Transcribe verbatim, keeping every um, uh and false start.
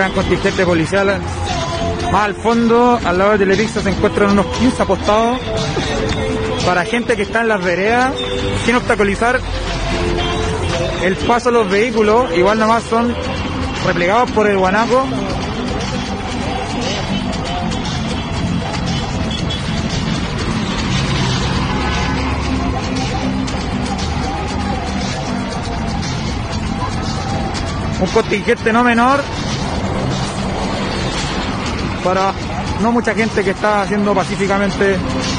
gran contingente policial. Más al fondo, al lado de Telepizza, se encuentran unos quince apostados para gente que está en las veredas, sin obstaculizar el paso de los vehículos. Igual nomás son replegados por el guanaco. Un contingente no menor para no mucha gente que está haciendo pacíficamente